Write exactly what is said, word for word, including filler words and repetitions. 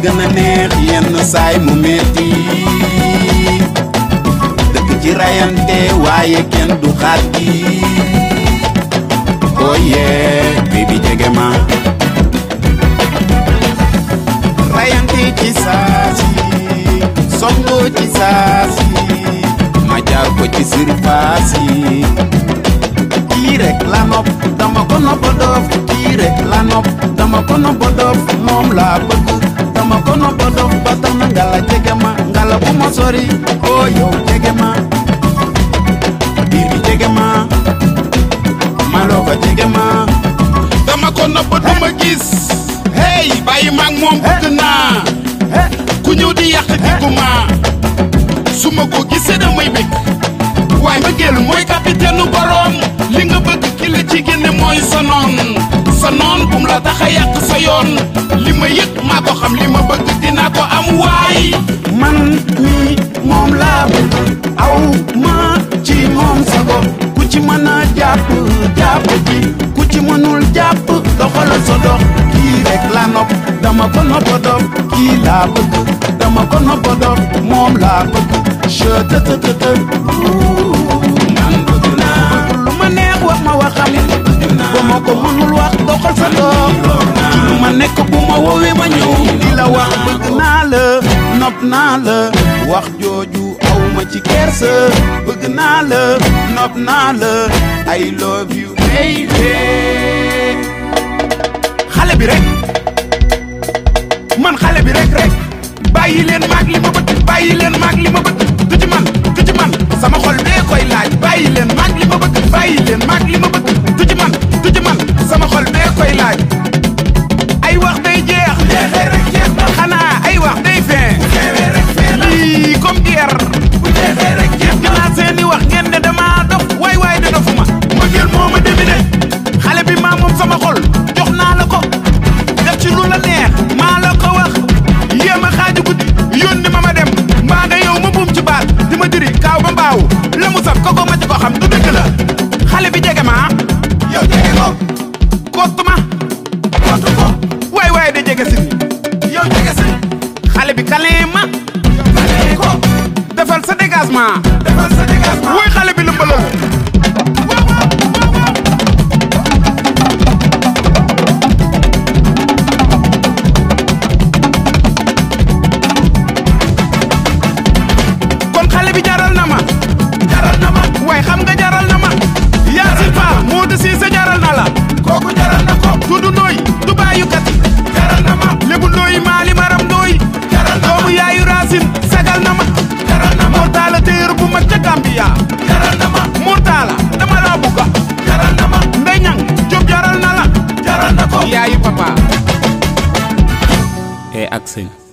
gën a neex yenn saay mu metti dëkk ci rayante waaye kenn du xaat gi oh yeah baby jege ma rayante ci saasi songo ci saasi ma jaar ko ci surface yi kii rek la nopp dama ko nopp dof kii rek la nopp dama ko nopp dof moom laa bëgg dama ko nopp dof ba tax na ngala jege ma ngala bu ma sori oh yow jege ma biir bi jege ma maloo ko jege ma dama ko nopp duma gis hey bàyyi maag moom bëgg naa ku ñëw di yàq digguma su ma ko gisee damay bëgg waaye mbëggeel mooy capitaine nu borom li nga bëgg ki la ci génne mooy sa noon sa noon bum la tax a yàq sa yoon li ma yëg maa ko xam li ma bëgg dinaa ko am waay man mi moom laa bëgg aw ma ci moom sa bopp ku ci mën a jàpp jàpp ci ku ci mënul jàpp doxala sa dox kii rek la nopp dama ko nopp dof kii laa bëgg dama ko nopp dof moom laa bëgg je te te te te man bëgg naa lu ma neex wax ma waxam ba ma ko mënul wax doxal sa dox ci lu ma nekk bu ma woowee ma ñëw di la wax bëgg naa la nopp naa la wax jooju aw ma ci kersa bëgg naa la nopp naa la I love you baby xale bi rek man xale bi rek rek bàyyi leen maag li ma bëgg bàyyi leen maag li ma bëgg du ci man du ci man sama xol bee koy laaj bàyyi leen maag li ma bëgg bàyyi leen maag li ma bëgg du ci man du ci man sama xol bee koy laaj ay wax day jeex jeexee rek jeex na xanaa ay wax day fee jeexee rek fee na lii comme guerre bu jeexee rek jeex na dinaa seeni wax ngeen ne dama dof waay waay de dofuma mbëggeel moo ma demine xale bi maa moom sama xol jox naa la ko def ci lu la neex maa la ko wax yéem a xaaju guddi yónni ma ma dem mbaa nga yow ma buum ci baat di ma diri kaaw ba mbaaw la mu saf koko ma ci ko xam du dëgg la xale bi jege ma yow jege ko kottu ma kottu ko waay waay de jege si yow jege si xale bi kalee ma kalee ko defal sa dégagement defal sa dégagement woy xale bi lëmbalal Dudu Ndoy du bàyyu kat jaral na ma Lebu Ndoy maali maram Ndoy jaral na ma doomu yaayu Racine sagal na ma jaral na ma Mortala téer bu mag ca Gambia jaral na ma Mortala dama la bugga jaral na ma Ndey Ñang Jóob jaral na la jaral na ko yaayu papa e ak sëñ